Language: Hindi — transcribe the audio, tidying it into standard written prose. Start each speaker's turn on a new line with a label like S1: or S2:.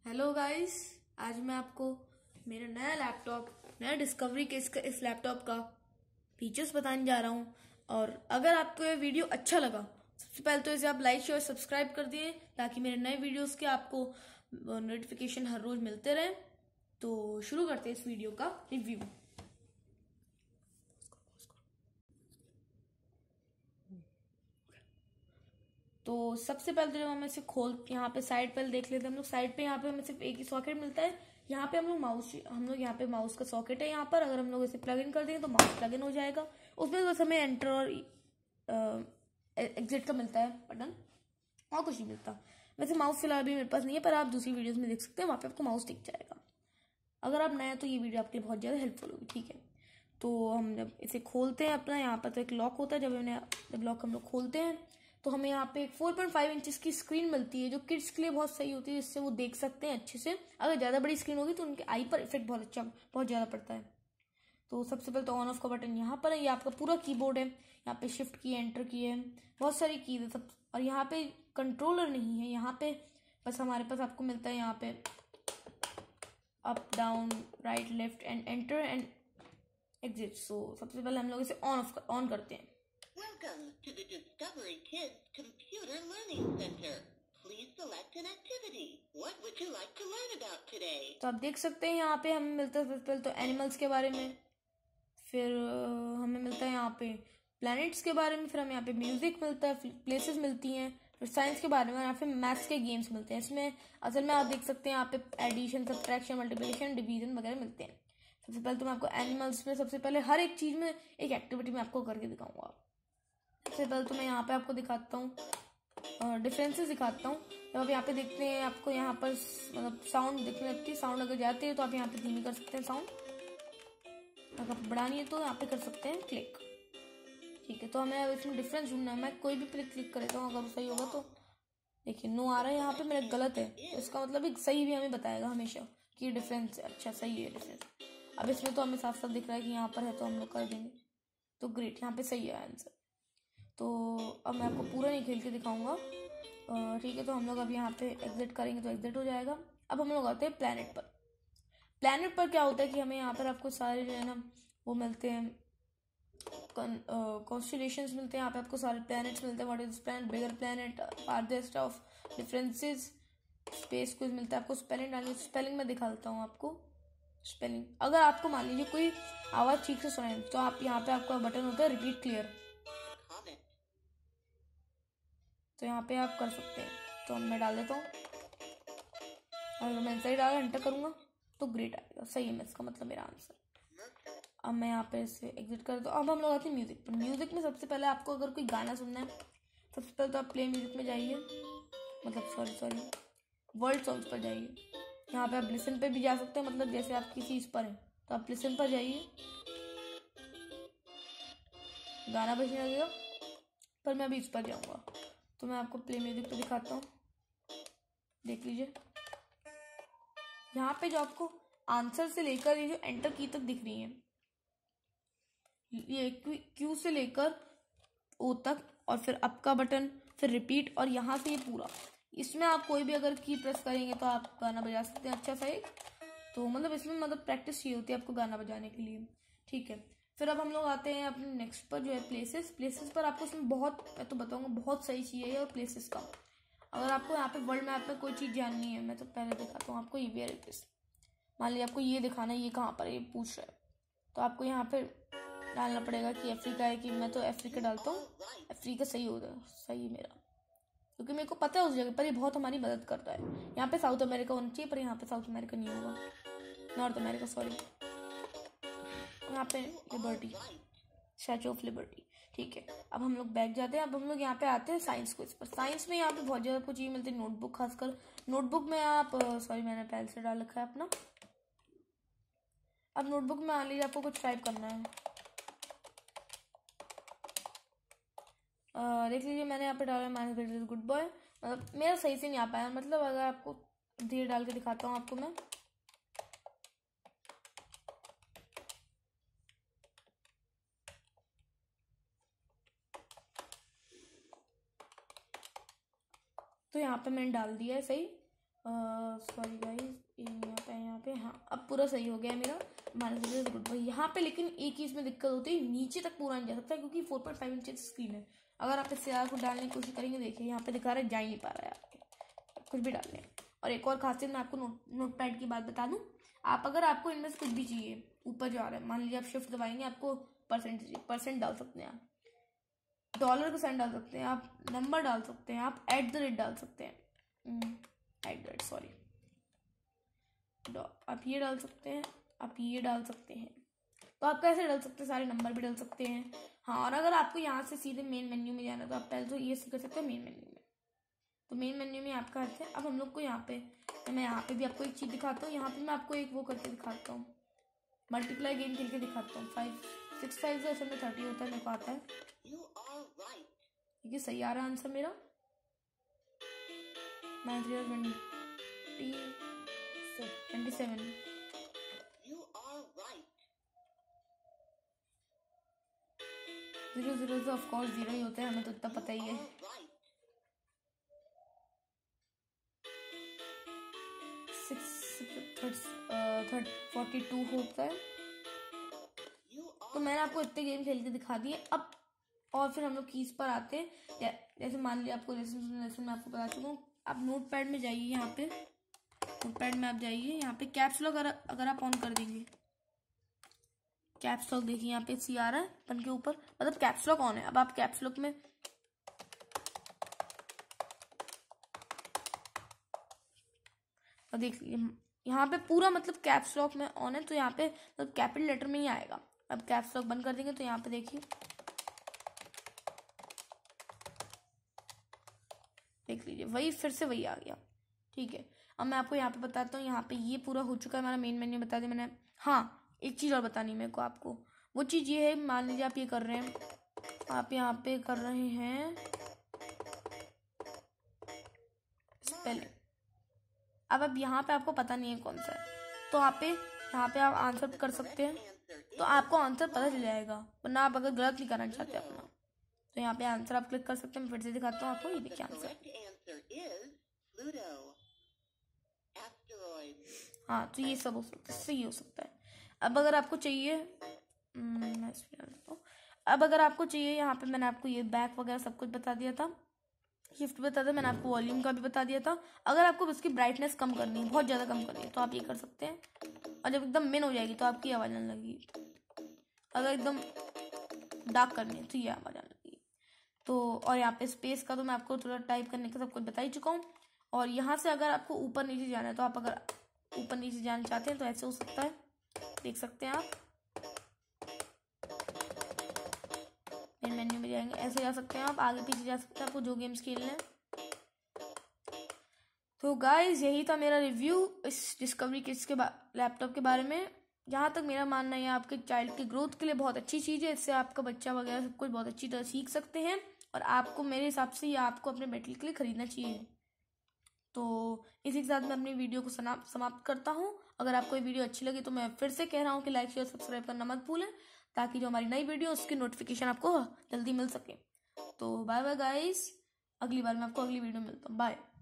S1: हेलो गाइस, आज मैं आपको मेरा नया डिस्कवरी के इस लैपटॉप का फीचर्स बताने जा रहा हूँ। और अगर आपको ये वीडियो अच्छा लगा, सबसे पहले तो इसे आप लाइक शेयर सब्सक्राइब कर दिए ताकि मेरे नए वीडियोस के आपको नोटिफिकेशन हर रोज मिलते रहें। तो शुरू करते हैं इस वीडियो का रिव्यू। तो सबसे पहले तो जब हम इसे यहाँ पे साइड पे देख लेते हैं हम लोग। साइड पे यहाँ पे हमें सिर्फ एक ही सॉकेट मिलता है। यहाँ पे हम लोग यहाँ पे माउस का सॉकेट है। यहाँ पर अगर हम लोग इसे प्लग इन कर देंगे तो माउस प्लग इन हो जाएगा। उसमें बस हमें एंटर और एग्जिट का मिलता है बटन, और कुछ नहीं मिलता। वैसे माउस फिलहाल भी मेरे पास नहीं है, पर आप दूसरी वीडियोस में देख सकते हैं, वहाँ पे आपको माउस दिख जाएगा। अगर आप नए हैं तो ये वीडियो आपके लिए बहुत ज़्यादा हेल्पफुल होगी। ठीक है, तो हम जब इसे खोलते हैं अपना, यहाँ पर तो एक लॉक होता है। जब लॉक हम लोग खोलते हैं तो हमें यहाँ पे एक 4.5 इंचेस की स्क्रीन मिलती है, जो किड्स के लिए बहुत सही होती है, जिससे वो देख सकते हैं अच्छे से। अगर ज़्यादा बड़ी स्क्रीन होगी तो उनके आई पर इफेक्ट बहुत ज़्यादा पड़ता है। तो सबसे पहले तो ऑन ऑफ का बटन यहाँ पर है। ये आपका पूरा कीबोर्ड है। यहाँ पे शिफ्ट की, एंटर की है, बहुत सारी कीज है सब। और यहाँ पे कंट्रोलर नहीं है, यहाँ पे बस हमारे पास आपको मिलता है यहाँ पे up down right left and enter and exit. So सबसे पहले हम लोग इसे ऑन करते हैं।
S2: Welcome to the Discovery Kids Computer Learning Center. Please select an activity. What would you like to learn about today?
S1: तो आप देख सकते हैं यहाँ पे हमें मिलता है सबसे पहले तो एनिमल्स के बारे में, फिर हमें मिलता है यहाँ पे प्लैनेट्स के बारे में, फिर हमें यहाँ पे म्यूजिक मिलता है, प्लेसेस मिलती हैं, फिर साइंस के बारे में, यहाँ पे मैथ्स के गेम्स मिलते हैं। इसमें असल में आप देख सकते हैं यहाँ पे एडिशन, सब्ट्रैक्शन, मल्टीप्लिकेशन, डिवीजन वगैरह मिलते हैं। सबसे पहले तो मैं आपको एनिमल्स में सबसे पहले हर एक चीज़ में एक एक्टिविटी में आपको करके दिखाऊंगा। सबसे पहले तो मैं यहाँ पे आपको दिखाता हूँ, डिफरेंसेस दिखाता हूँ। जब आप यहाँ पे देखते हैं आपको यहाँ पर मतलब साउंड दिखने लगती है। साउंड अगर जाती है तो आप यहाँ पे धीमी कर सकते हैं साउंड, अगर बढ़ानी है तो यहाँ पे कर सकते हैं क्लिक। ठीक है, तो हमें इसमें डिफरेंस ढूंढना है। मैं कोई भी क्लिक कर देता हूँ, अगर सही होगा तो देखिए नो आ रहा है यहाँ पे, मेरा गलत है। तो इसका मतलब एक सही भी हमें बताएगा हमेशा कि डिफरेंस है, अच्छा सही है डिफरेंस। अब इसमें तो हमें साफ साफ दिख रहा है कि यहाँ पर है, तो हम लोग कर देंगे। तो ग्रेट, यहाँ पे सही है आंसर। तो अब मैं आपको पूरा नहीं खेल के दिखाऊंगा। ठीक है, तो हम लोग अब यहाँ पे एग्जिट करेंगे तो एग्जिट हो जाएगा। अब हम लोग आते हैं प्लैनेट पर। प्लैनेट पर क्या होता है कि हमें यहाँ पर आपको सारे जो है ना वो मिलते हैं, कॉन्स्टेलेशंस मिलते हैं। यहाँ पे आपको सारे प्लैनेट्स मिलते हैं। What is planet, bigger planet, farthest of, differences, space quiz मिलता है। आपको स्पेलिंग डालनी, स्पेलिंग में दिखा देता हूँ आपको स्पेलिंग। अगर आपको मान लीजिए कोई आवाज़ ठीक से सुनाए तो आप यहाँ पे आपका बटन होता है रिपीट क्लियर, तो यहाँ पे आप कर सकते हैं। तो मैं डाल देता हूँ, अगर मैं सही डाला एंटर करूँगा तो ग्रेट आएगा, सही है इसका मतलब मेरा आंसर। अब मैं यहाँ पे इसे एग्जिट कर दूँ। अब हम लोग आते हैं म्यूजिक पर। म्यूजिक में सबसे पहले आपको अगर कोई गाना सुनना है, सबसे पहले तो आप प्ले म्यूजिक में जाइए, मतलब सॉरी वर्ल्ड सॉन्ग्स पर जाइए। यहाँ पे आप लिसन पे भी जा सकते हैं, मतलब जैसे आप किसी इस पर हैं तो आप लिसन पर जाइए, गाना बजने लगेगा। पर मैं अभी इस पर जाऊँगा, तो मैं आपको प्ले म्यूजिक पे दिखाता हूँ, देख लीजिए। यहाँ पे जो आपको आंसर से लेकर ये जो एंटर की तक दिख रही है, ये क्यू से लेकर ओ तक, और फिर अप का बटन, फिर रिपीट, और यहाँ से ये पूरा, इसमें आप कोई भी अगर की प्रेस करेंगे तो आप गाना बजा सकते हैं अच्छा सा एक। तो मतलब इसमें मतलब प्रैक्टिस चाहिए होती है आपको गाना बजाने के लिए। ठीक है, फिर अब हम लोग आते हैं अपने नेक्स्ट पर जो है प्लेसेस। प्लेसेस पर आपको इसमें बहुत, मैं तो बताऊंगा बहुत सही चीज़ है ये। और प्लेसेस का अगर आपको यहाँ पे वर्ल्ड मैप में कोई चीज़ जाननी है, मैं तो पहले दिखाता हूँ आपको। ये वेयर इट इज, मान लीजिए आपको ये दिखाना है ये कहाँ पर है, ये पूछ रहा है, तो आपको यहाँ पे डालना पड़ेगा कि अफ्रीका है, कि मैं तो अफ्रीका डालता हूँ। अफ्रीका सही होगा, सही मेरा, क्योंकि मेरे को पता है उस जगह पर ये बहुत हमारी मदद करता है। यहाँ पे साउथ अमेरिका होना चाहिए, पर यहाँ पे साउथ अमेरिका नहीं होगा, नॉर्थ अमेरिका सॉरी। यहाँ पे लिबर्टी, स्टैचू ऑफ लिबर्टी। ठीक है, अब हम लोग बैक जाते हैं। अब हम लोग यहाँ पे आते हैं साइंस को। इस पर साइंस में यहाँ पे बहुत ज़्यादा कुछ चीज़ मिलती है, नोटबुक खासकर। नोटबुक में आप सॉरी मैंने पहले से डाल रखा है अपना। अब नोटबुक में मान लीजिए आपको कुछ टाइप करना है, देख लीजिए मैंने यहाँ पे डाला माइनस गुड बॉय। मतलब मेरा सही से नहीं आ पाया, मतलब अगर आपको धीरे डाल के दिखाता हूँ आपको मैं। तो यहाँ पे मैंने डाल दिया है सही, सॉरी गाइस, यहाँ पे हाँ अब पूरा सही हो गया है मेरा। -0 यहाँ पे, लेकिन एक ही इसमें दिक्कत होती है, नीचे तक पूरा नहीं जा सकता क्योंकि 4.5 इंच स्क्रीन है। अगर आप इस को डालने की कोशिश करेंगे, देखिए यहाँ पे दिखा रहा है जा ही नहीं पा रहा है आपके, कुछ भी डालने। और एक और खासियत मैं आपको नोट पैड की बात बता दूं, आप अगर आपको इनमें से कुछ भी चाहिए ऊपर जा रहा है, मान लीजिए आप शिफ्ट दबाएंगे, आपको परसेंट डाल सकते हैं, आप डॉलर का साइन डाल सकते हैं, आप नंबर डाल सकते हैं, आप @ डाल सकते हैं, सॉरी, आप ये डाल सकते हैं, आप ये डाल सकते हैं। तो आप कैसे डाल सकते हैं, सारे नंबर भी डाल सकते हैं। हाँ, और अगर आपको यहाँ से सीधे मेन मेन्यू में जाना है तो आप पहले तो ये कर सकते हैं मेन मेन्यू में। तो मेन मेन्यू में आपका आता है। अब हम लोग को यहाँ पे, मैं यहाँ पे भी आपको एक चीज़ दिखाता हूँ। यहाँ पे मैं आपको एक वो करके दिखाता हूँ, मल्टीप्लाई गेम खेल के दिखाता हूँ। 6 5 से असल में 30 होता है, मेरे को आता है। ठीक है, सही आ रहा है आंसर मेरा। 27 0 तो ऑफ कोर्स 0 ही होता है, हमें तो इतना पता ही है। 42 होता है। तो मैंने आपको इतने गेम खेल के दिखा दिए। अब और फिर हम लोग कीज पर आते हैं। जैसे मान लिया आपको लेसन में आपको बता चुका हूँ। आप नोट पैड में जाइए, यहाँ पे नोट पैड में आप जाइए, यहाँ पे कैप्स लॉक अगर आप ऑन कर देंगे, कैप्स लॉक देखिए यहाँ पे सी आ रहा है पेन के ऊपर, मतलब कैप्स लॉक ऑन है। अब आप कैप्स लॉक में देख लीजिए, यहाँ पे पूरा मतलब कैप्स लॉक में ऑन है, तो यहाँ पे मतलब कैपिटल लेटर में ही आएगा। अब कैप्स लॉक बंद कर देंगे तो यहाँ पे देखिए, देख लीजिए वही फिर से वही आ गया। ठीक है, अब मैं आपको यहाँ पे बताता हूँ। यहाँ पे ये पूरा हो चुका है, हमारा मेन मेन्यू बता दिया मैंने। हाँ, एक चीज़ और बतानी मेरे को आपको, वो चीज़ ये है, मान लीजिए आप ये कर रहे हैं, आप यहाँ पे कर रहे हैं स्पेलिंग। अब यहाँ पे आपको पता नहीं है कौन सा है, तो यहाँ पे आप आंसर कर सकते हैं, तो आपको आंसर पता चल जाएगा। वरना आप अगर गलत नहीं करना चाहते अपना, तो यहाँ पे आंसर आप क्लिक कर सकते हैं। मैं फिर से दिखाता हूँ आपको, ये देखिए आंसर। हाँ, तो ये सब हो सकता है, सही हो सकता है। अब अगर आपको चाहिए, अब अगर आपको चाहिए, यहाँ पे मैंने आपको ये बैक वगैरह सब कुछ बता दिया था, शिफ्ट बता दिया, मैंने आपको वॉल्यूम का भी बता दिया था। अगर आपको इसकी ब्राइटनेस कम करनी है, बहुत ज़्यादा कम करनी है, तो आप ये कर सकते हैं। और जब एकदम मिन हो जाएगी तो आपकी आवाज़ आने लगेगी। अगर एकदम डार्क करनी है तो ये आवाज़ आने लगेगी। तो और यहाँ पे स्पेस का तो मैं आपको थोड़ा टाइप करने का सब कुछ बता ही चुका हूँ। और यहाँ से अगर आपको ऊपर नीचे जाना है, तो आप अगर ऊपर नीचे जाना चाहते हैं तो ऐसे हो सकता है, देख सकते हैं आप। मेन्यू में जाएंगे, ऐसे जा सकते हैं आप, आगे पीछे जा सकते हैं, आपको जो गेम्स खेलने हैं। तो गाइज, यही था मेरा रिव्यू इस डिस्कवरी किड्स के लैपटॉप के बारे में। जहाँ तक मेरा मानना है, आपके चाइल्ड की ग्रोथ के लिए बहुत अच्छी चीज़ है। इससे आपका बच्चा वगैरह सब कुछ बहुत अच्छी तरह सीख सकते हैं। और आपको, मेरे हिसाब से, ये आपको अपने बेटे के लिए खरीदना चाहिए। तो इसी के साथ मैं अपनी वीडियो को समाप्त करता हूँ। अगर आपको ये वीडियो अच्छी लगी तो मैं फिर से कह रहा हूँ कि लाइक शेयर सब्सक्राइब करना मत भूलें, ताकि जो हमारी नई वीडियो उसकी नोटिफिकेशन आपको जल्दी मिल सके। तो बाय बाय गाइस, अगली बार मैं आपको अगली वीडियो में मिलता हूँ। बाय।